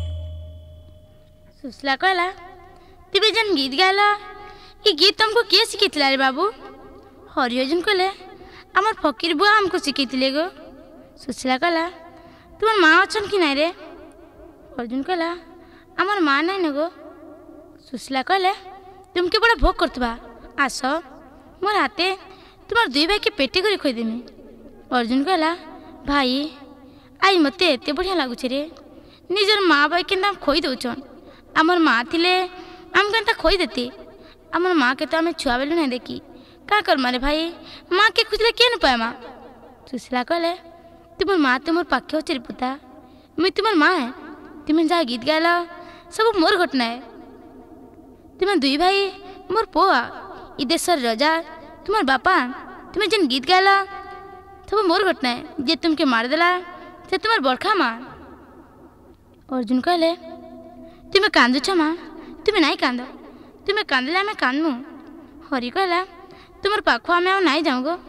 सुशीला कहला तुबे जन गीत गाला ये गीत तुमको किए शिखिथिला रे बाबू। हरि अर्जुन कहले आमर फकीर बुआ हमको शिखिथिले गो। सुशीला कहला तुम माँ अछन कि नाई रे। अर्जुन कहला आमर माँ नाई न गो। सुशीला कहले तुमके बड़ा भोग करतबा आस मोर हाथे तुम्हार दुई भाई के पेटे कर खोदेमी। अर्जुन कहला भाई आई मते एते बढ़िया लागुछे रे निजर माँ भाई के नाम खोई दौछन आमर माँ थिले आम केनता खोई देती आमर माँ के तो आम छुआ बेलू नहीं देखी का कर मारे भाई माँ के खुजले के न पाए माँ। सुशीला कहले तुम माँ तो मोर पाखे अच्छे पुता मुई तुम्हार माँ है तुम्हें जहाँ गीत गाला सब मोर घटना है तुम्हें दुई भाई मोर पुआ ई देशर रजा तुम्हार बापा तुम्हें जिन गीत गाला सब मोर घटना है जे तुमके मार देला से तुम्हार बरखा माँ। अर्जुन कहले तुम्हें कांदुछ माँ तुम्हें नहीं कांद तुम्हें कांदले आम कांदमु। हरि कहला तुमर पाखु आम नहीं जाऊ गो।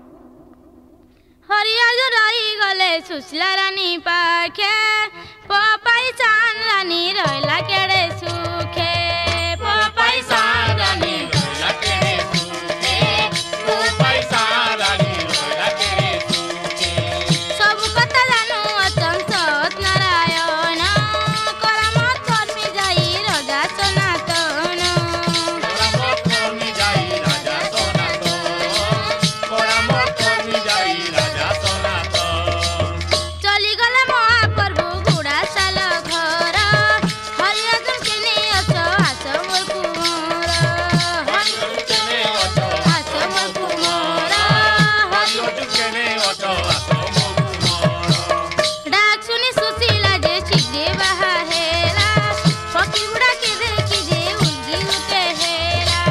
हरि अर्जुन रही गले सुशीला रानी पाखे पपाई सान रानी रहला केड़े सुखे पपाई सान रानी रहला केड़े सुखे पपाई सान रानी रहला केड़े सुखे सब कथा जानू अचन सत नारायण करामत कर्मी जाई रजा सनातन करामत कर्मी जाई राजा सनातन चली गला महाप्रभु घोड़ा साल घर हरि अर्जुन के ने अस आस मोर कुमार आस मोर कुमार डाक सुनी सुशीला जे शीघ्रे बाहर हेला फकीर बुढ़ा के देखी जे उलगी उठे हेला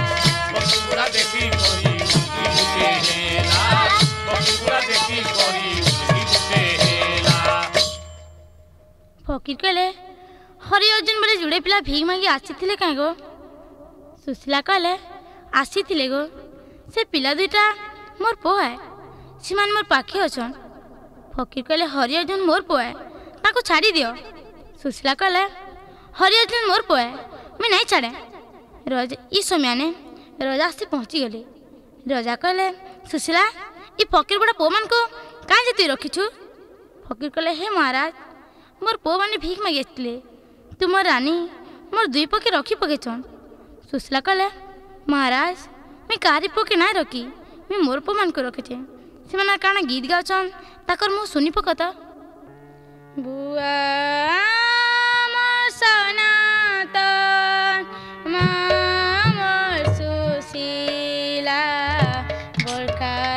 फकीर कहले हरि अर्जुन बोले जुड़े पिला भीख मांगी आसी कहीं गो। सुशीला कहले आसी गो से पिला दुईटा मोर पुआ है सीमान मोर पाखे अछन। फकीर कहले हरि अर्जुन मोर पुआ है ताको छाड़ी दियो। सुशीला कहले हरि अर्जुन मोर पुआ है मैं नहीं छाड़े। रज ई समय ने रजा आसी पहुँची गले। रजा कहले सुशीला ई फकीर बड़ा पुआ मान को कहाँ जे तु रखीछु। फकीर कहले हे महाराज मोर पुआ मैंने भीख मांगी आसते तुम रानी मोर दुई पके रखी पकेछन। सुशीला कहले महाराज मैं कारी पके ना रखी मैं मोर पुआ मान को रखे से काना गीत गाछन ताकर मु सुनी पकत बुआ मोर सनातन माँ मोर सुशीला बरखा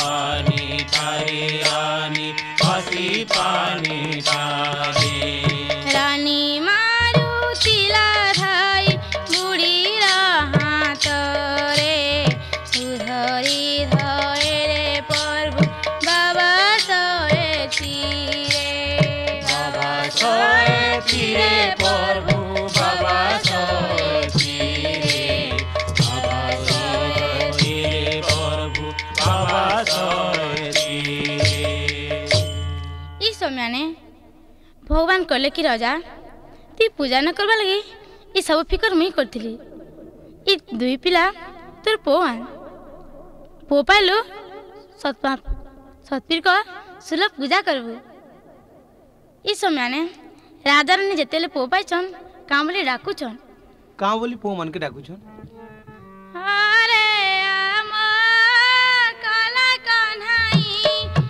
पानी तारे रानी हसी पानी तारे रानी मारुतिला धाई बुढी हात रे उधरी धरे रे प्रभु बाबा सोए चिरे बाबा सोए चिरे प्रभु बाबा सोए चिरे बाबा सोए चिरे प्रभु बाबा सोए चिरे। इस समय ने भगवान कहले कि राजा ती पूजा न करवा लगे ये सब फिकर मुई करथिली ई दुई पिला तोर पो पाइलो सतपीर को सुलभ पूजा करबू। इस समय ने राधा रानी जेतेले पो पाइछन कां बोली डाकुछन कां बोली पो मन के डाकुछन अरे अमर काला कन्हई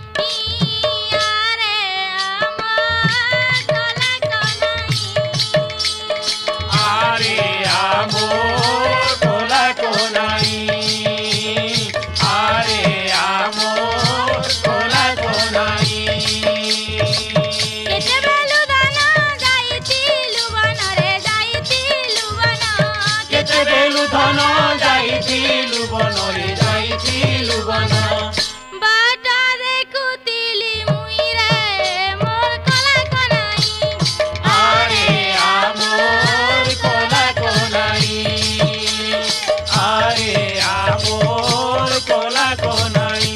अरे अमर काला कन्हई आरे आमोर कोला कोनाई आरे आमोर कोला कोनाई केते बेलु दाना जाईतिलु बन रे जाईतिलु बन केते बेलु धन जाईतिलु बन रे जाईतिलु बन बाटा देखुतिली मुई रे मोर काला कन्हई आरे आमोर कोला कोनाई आरे आमोर कोला कोनाई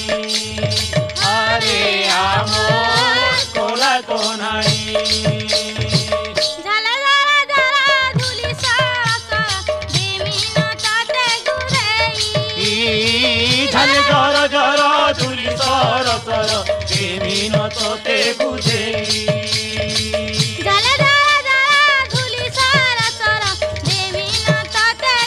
आरे आमोर कोला कोनाई झाला झाला झाला धुली सासा देमीन ताते गुरेई झाले जर जर धुली सर सर प्रेमी न तोते बुझेई झाला झाला झाला धुली सारा सारा देमीन ताते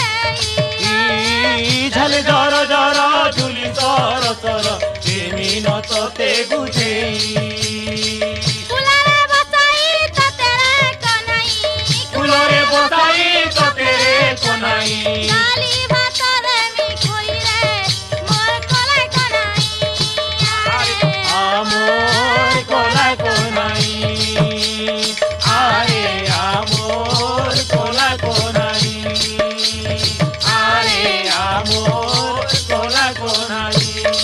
गुरेई झाले जर जर धुली सर सर प्रेमी न तोते बुझेई फुलारे बसाई ताते रे कन्हई फुलरे बसाई तोते रे कोनाई डाली भात रे मी खोई रे मोर काला कन्हई आमोर कोला कोनाई आरे आमोर कोला कोनाई आरे आमोर कोला कोनाई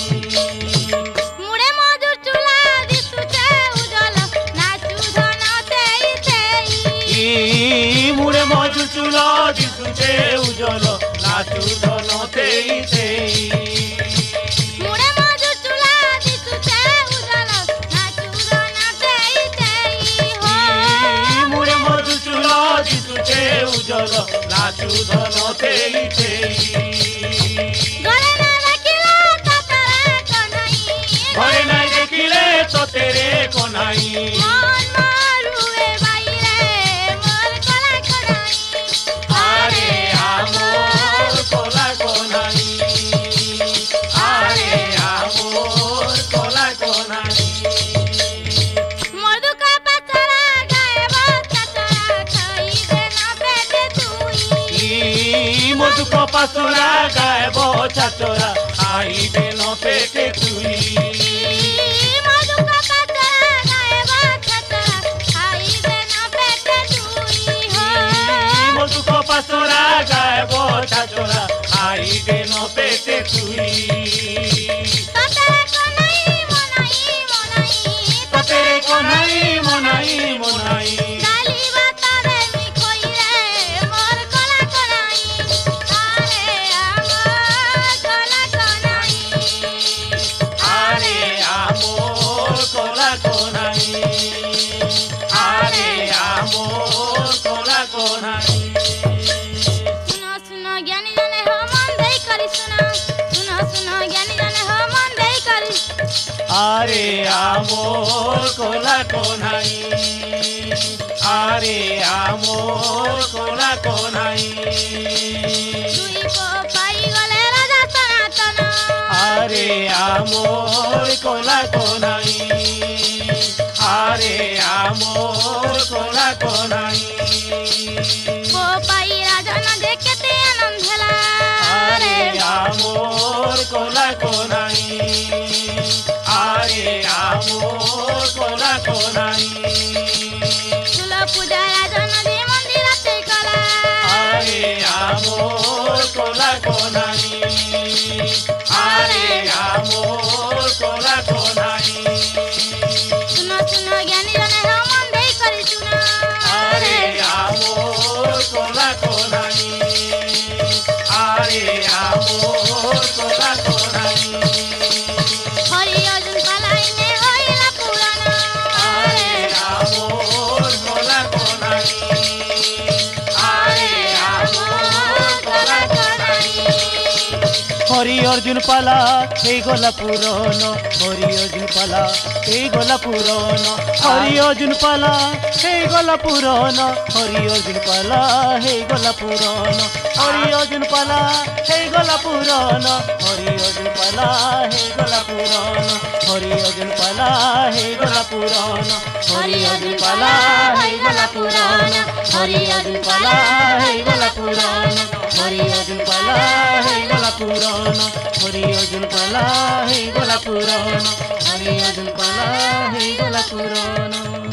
मुडे मधुर चुला दिसुचे उजल नाचू धन तेई तेई मुड़े मजू चूलो दिसुचे उजल नाचू धन तेई तेई मुडे मधुर चुला दिसुचे उजल नाचू धन तेई तेई हो मुड़े मजू चूलो दिसुचे उजल नाचू धन तेई तेई गले ना रखिला तातरे कन्हई घरे नाई देखिले तो तेरे कोनाई मन मारुए बाई रे मोर काला कन्हई आरे आमोर कोला कोनाई आरे आमोर कोला कोनाई मर्दू का पचरा गाए बात चचरा खाई देना बेटे तुई मधु को पसुरा गाय बो चचोरा आई बेनो पेटे तुई मधु का पचरा गाए बात चचरा खाई देना बेटे तुई हो मधु को पसुरा गाय बो चचोरा आई बेनो पेटे तुई ताते कन्हई मनाई मनाई तेरे कोनाई मोनाई मोनाई डाली भात रे मी खोई रे मोर काला कन्हई अरे अमर काला कन्हई आरे आमोर कोला कोनाई आरे आमोर कोला कोनाई सुनो सुनो ज्ञानी जाने हो मन दे करी सुनो सुनो सुनो ज्ञानी जाने हो मन दे करी आरे आमोर कोला कोनाई आरे आमोर कोला कोनाई दुई को पाई गले राजा सनातन आरे आमोर कोला कोनाई आरे आमोर कोला कोनाई को पाई राजा न देखते आनंद हेला आरे आमोर कोला कोनाई নাই ফুল পূজা রাজন দি মন্দিরতে কলা আরে আমোর কোলা কোনাই আরে আমোর কোলা কোনাই শুনো শুনো জ্ঞানী জনে হে মন দেই করি শুনো আরে আমোর কোলা কোনাই আরে আমোর কোলা কোনাই হরি অর্জুন পালাইনে হইলা পুরাণ আরে আমোর কোলা কোনাই আরে আমোর কোলা কোনাই হরি অর্জুন পালা এই গলা পুরন হরি অর্জুন পালা এই গলা পুরন হরি অর্জুন পালা এই গলা পুরন হরি অর্জুন পালা এই গলা পুরন হরি অর্জুন পালা এই গলা পুরন হরি অর্জুন পালা এই গলা পুরন হরি অর্জুন পালা এই গলা পুরন হরি অর্জুন পালা এই গলা পুরন হরি অর্জুন পালা এই গলা পুরন হরি অর্জুন পালা এই গলা পুরন হরি অর্জুন পালা এই গলা পুরন হরি অর্জুন পালা এই গলা পুরন